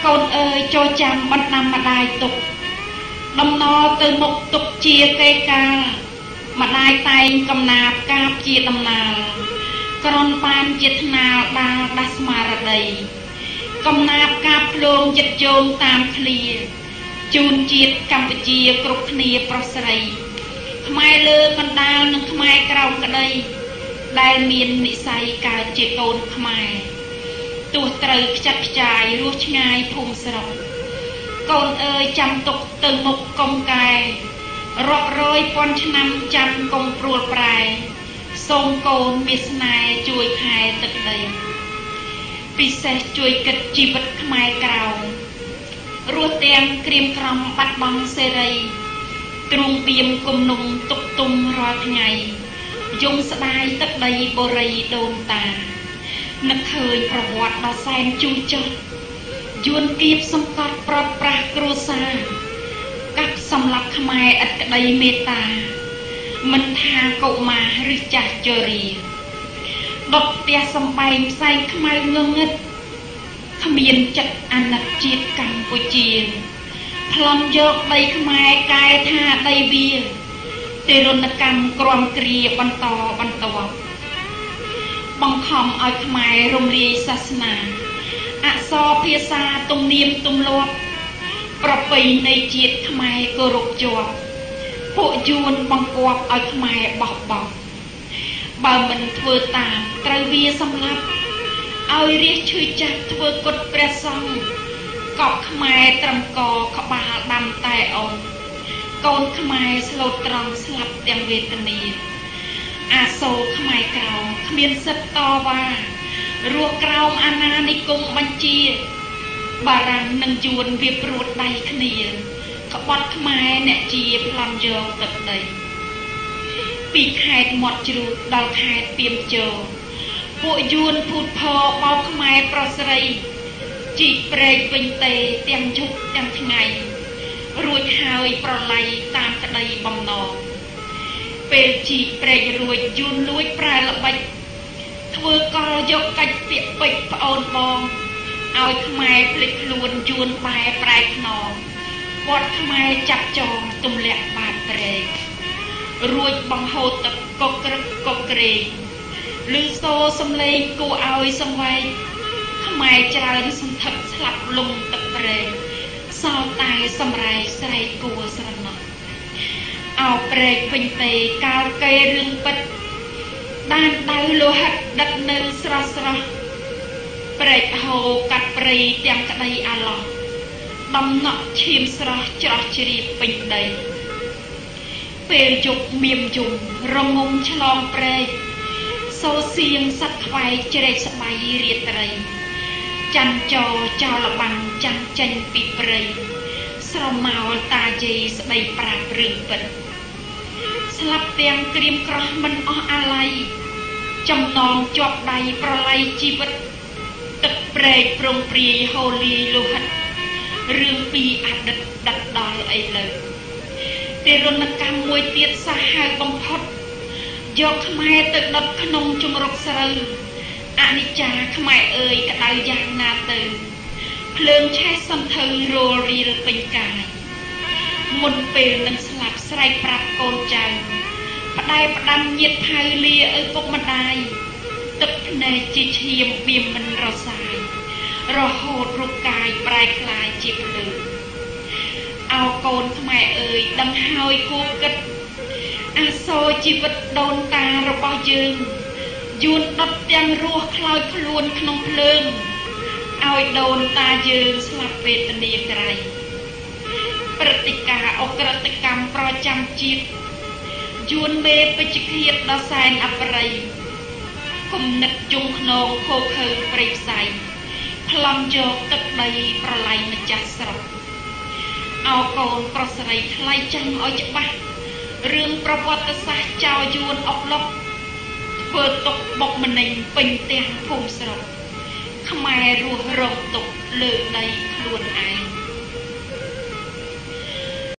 con ơi cho chăm bắt năm mà đai tục đâm no từ một tục chia cây ca mà đai tay cầm nạp cáp chia đâm nào con pan chết nào đa đa smara đầy cầm nạp cáp lông dịch chôn tam khlia chun chiết Campuchia cục khnia prosray mai lơ con đào nâng mai cào cả đây đại miền nị say cả chế côn mai tuổi trời chặt chài ruột ngay phùng sọc con ơi chăm tục từ một công cài rọp rơi con năm trăm công pruol prai sông côn miệt này chui khai tận đây vì sẽ chui kịch chi vật mai cào ruột đen kìm còng bắt băng xe ray trung tiêm cùng nung tục tung ra ngày dùng sải tận đây bồ rây đồn tà nực hơiประวัติដល់សែនជួចចុះយួនគៀបសង្កត់ប្រត់ប្រាស់គ្រួសារកាប់សម្លាប់ខ្មែរឥតក្តីមេត្តាមិនថាកុមារឬចាស់ជរាដុតផ្ទះសំបែងផ្សែងខ្មៅងងឹតគ្មានចិត្តអាណិតជាតិកម្ពុជាប្លន់យកដីខ្មែរកែថាដីវាទេរណកម្មក្រំគ្រាបន្តបង្ខំឲ្យខ្មែររំលាយសាសនាអក្សរភាសាទំនៀមទម្លាប់ប្រពៃណីជាតិខ្មែរគោរពជាប់ពួកយួនបង្គាប់ឲ្យខ្មែរបោះបង់បើមិនធ្វើតាមត្រូវវាសម្លាប់ឲ្យរាជឈឺចាស់ធ្វើគុតព្រះសង្ឃកប់ខ្មែរត្រឹមកក្បាលដាំតែអង្គកូនខ្មែរស្លូតត្រង់ស្លាប់ទាំងវេទនាអាសូរខ្មែរក្រោមគ្មានសិទ្ធតវ៉ារស់ក្រោមអាណានិគមបញ្ជាបារាំងនឹងយួនវាព្រួតដៃគ្នាក្បត់ខ្មែរអ្នកជាប្លន់យកទឹកដីពីខេត្តមាត់ជ្រូកដល់ខេត្តពាមជរពួកយួនភូតផបោកខ្មែរប្រុសស្រីជីកព្រែកវិញទេទាំងយប់ទាំងថ្ងៃរួចហើយប្រឡ័យតាមក្តីបំណងពេលជីកព្រែករួចយួនលួចប្រែល្បិចធ្វើកលយកកាច់ពាក្យពេចប្អូនបងឲ្យខ្មែរភ្លេចខ្លួនយួនបែប្រែខ្នងគាត់ខ្មែរចាប់ចងទម្លាក់បាតព្រែករួចបង្ហូរទឹកកុកក្រឹកកុកក្រែងឮសូរសំឡេងគួរឲ្យសង្វែងខ្មែរច្រើនសន្ធឹកស្លាប់លំទឹកព្រែកសោតែសម្រែកស្រែកគួរស្រណោះអោព្រែកវិញទេកាលកេរឿងពិតដានដៅលោហិតដឹកនៅស្រស់ស្រស់ព្រែកហូរកាត់ព្រៃទាំងក្តីអាឡោះដំណក់ឈាមស្រស់ច្រោះជ្រាបពេញដីពេលយប់មៀមយំរងំឆ្លងព្រែកសូរសៀងសັດខ្វែកជ្រែកស្បៃរាត្រីច័ន្ទចោចោលបាំងចាំងចេញពីព្រៃស្រមោលតាយាយស្ដីប្រាប់រឿងពិតស្លាប់ទាំងក្រៀមក្រោះមិនអស់អាល័យចំណងជាប់ដៃប្រឡ័យជីវិតទឹកព្រែកប្រងព្រាយហូរលាយលោហិតរឿងពីអតីតដឹកដល់ឥឡូវទេរណកម្មមួយទៀតសាហាវបំផុតយកខ្មែរទៅដុតក្នុងជំរកស្រូវអនិច្ចាខ្មែរអើយក្តៅយ៉ាងណាទៅភ្លើងឆេះសន្ធៅរលរៀលពេញកាយមុនពេលនឹងស្លាប់ស្រែកប្រាប់កូនចៅផ្ដែផ្ដាំញាតថៅលាឪពុកម្ដាយទឹកភ្នែកជាឈាមបៀមមិនរសាយរហូតរូបកាយប្រែក្លាយជាភ្លើងអោកូនខ្មែរអើយដឹងហើយគួរគិតអាសូរជីវិតដូនតារបស់យើងយួនដុតទាំងរស់ខ្លោចខ្លួនក្នុងភ្លើងឲ្យដូនតាយើងស្លាប់វេទនាក្រៃព្រឹត្តិការណ៍អក្រិតកម្មប្រចាំជាតិយួនមេពេជ្ជឃាតដល់សែនអបរិយគំនិតជុំខ្នងខោខើព្រៃផ្សៃប្លន់យកទឹកដីប្រឡ័យម្ចាស់ស្រុកអោកូនប្រុសស្រីថ្លៃចាំងឲ្យច្បាស់រឿងប្រវត្តិសាស្ត្រចៅយួនអុកឡុកធ្វើទុកបុកម្នេញពេញទាំងភូមិស្រុកខ្មែររស់រងទុកលើដីខ្លួនឯង